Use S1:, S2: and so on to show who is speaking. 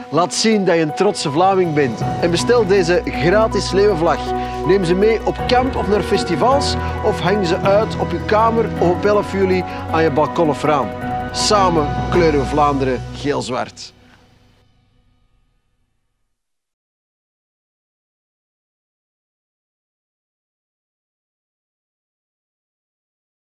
S1: Laat zien dat je een trotse Vlaming bent en bestel deze gratis leeuwenvlag. Neem ze mee op kamp of naar festivals of hang ze uit op je kamer of op 11 juli aan je balkon of raam. Samen kleuren we Vlaanderen geel-zwart.